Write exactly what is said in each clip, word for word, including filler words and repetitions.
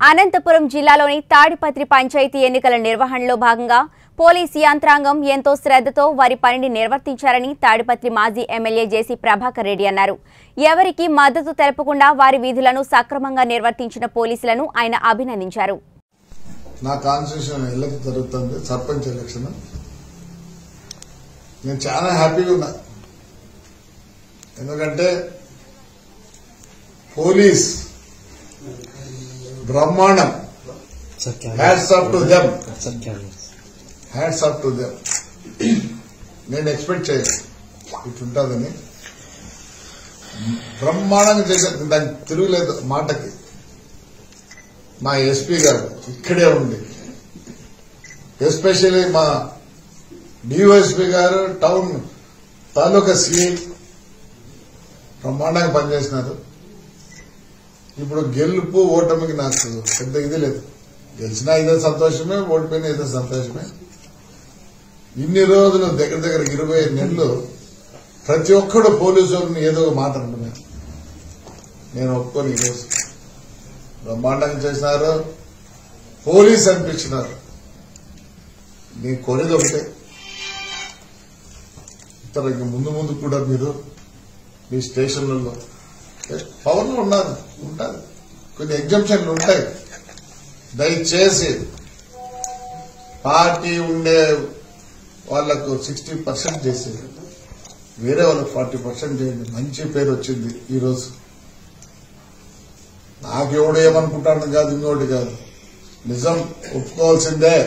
అనంతపురం జిల్లాలోని తాడిపత్రి పంచాయతీ ఎన్నికల నిర్వహణలో భాగంగా పోలీసు యంత్రాంగం ఎంతో శ్రద్ధతో వారి పనిని నిర్వర్తించారని తాడిపత్రి మాజీ ఎమ్మెల్యే జేసీ ప్రభాకర్ రెడ్డి అన్నారు. ఎవరికి మద్దతు తెలపకుండా వారి విధులను సక్రమంగా నిర్వర్తించిన పోలీసులను ఆయన అభినందించారు. నా కాన్స్టిట్యూషన్ ఎలక్షన్ జరుగుతుంది, సర్పంచ్ ఎలక్షన్. నేను చాలా హ్యాపీగా ఉన్నా, ఎందుకంటే పోలీస్ బ్రహ్మాండం. Hats off to them, hats off to them. నేను ఎక్స్పెక్ట్ చేయను ఇట్లుంటుందని. బ్రహ్మాండంగా చేశారు, దానికి తిరుగులేదు మాటకి. మా ఎస్పీ గారు ఇక్కడే ఉంది, ఎస్పెషల్లీ మా డిఓఎస్పీ గారు టౌన్ తాలూకా సిఐ బ్రహ్మాండంగా పనిచేసినారు. ఇప్పుడు గెలుపు ఓటమికి నాకు పెద్ద ఇది లేదు. గెలిచినా ఇదే సంతోషమే, ఓడిపోయినా ఇదే సంతోషమే. ఇన్ని రోజులు దగ్గర దగ్గర ఇరవై నెలలు ప్రతి ఒక్కడు పోలీసులను ఏదో మాట అంటున్నా. నేను ఒప్పుకొని ఈరోజు బ్రహ్మాండంగా చేసినారు, పోలీస్ అనిపించినారు. నేను కోరేది ఒకటే, ఇతర ముందు ముందు కూడా మీరు మీ స్టేషన్లలో పవర్లు ఉన్నారు ఉంటారు, కొన్ని ఎగ్జంప్షన్లు ఉంటాయి. దయచేసి పార్టీ ఉండే వాళ్లకు సిక్స్టీ పర్సెంట్ చేసి వేరే వాళ్ళకి ఫార్టీ పర్సెంట్ చేయండి. మంచి పేరు వచ్చింది ఈరోజు. నాకెవడు ఏమనుకుంటాను కాదు, ఇంకోటి కాదు, నిజం ఒప్పుకోవాల్సిందే.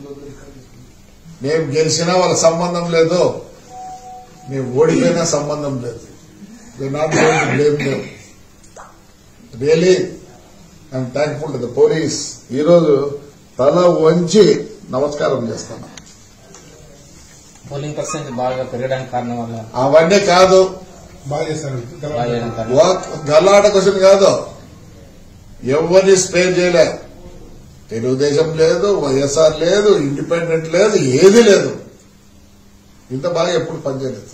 మేము గెలిచినా వాళ్ళ సంబంధం లేదు, మేము ఓడిపోయినా సంబంధం లేదు. They not going to blame them. Really I'm thankful to the police. ఈరోజు తల వంచి నమస్కారం చేస్తాను. పోలింగ్ పర్సెంట్ బాగా పెరగడానికి కారణం వల్ల అవన్నీ కాదు, గల్లాట క్వశ్చన్ కాదు. ఎవరిని స్పేర్ చేయలే. తెలుగుదేశం లేదు, వైఎస్ఆర్ లేదు, ఇండిపెండెంట్ లేదు, ఏది లేదు. ఇంత బాగా ఎప్పుడు పనిచేయలేదు.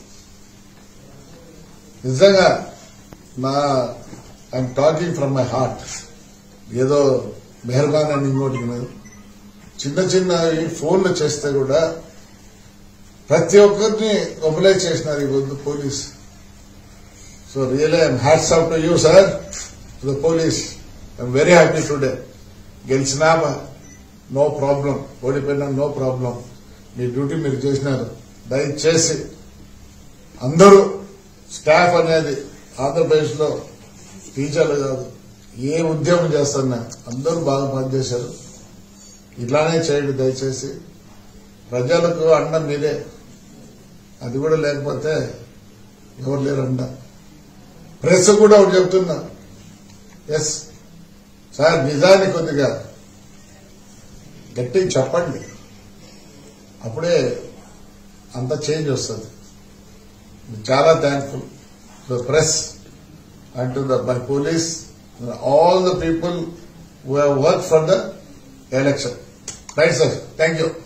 నిజంగా నా I'm talking from my heart. ఏదో మెహర్బాన్ అని ఇంకోటికి లేదు. చిన్న చిన్న ఫోన్లు చేస్తే కూడా ప్రతి ఒక్కరిని మొబిలైజ్ చేసినారు ఈ వద్దు police. So really I'm hats off to you sir, to the police. I'm very happy today. గెలిచినా నో ప్రాబ్లం, ఓడిపోయినా నో ప్రాబ్లం. మీ డ్యూటీ మీరు చేసినారు. దయచేసి అందరూ స్టాఫ్ అనేది ఆంధ్రప్రదేశ్ లో టీచర్లు కాదు, ఏ ఉద్యమం చేస్తున్నా అందరూ బాగా పనిచేశారు. ఇట్లానే చేయండి దయచేసి. ప్రజలకు అండ మీరే, అది కూడా లేకపోతే ఎవరు లేరు అండ. ప్రెస్ కూడా ఒకటి చెప్తున్నా, ఎస్ సార్ నిజాన్ని కొద్దిగా గట్టిగా చెప్పండి, అప్పుడే అంత చేంజ్ వస్తుంది. చాలా thankful to the press and to the by police, all the people who have worked for the election. Right, sir? Thank you.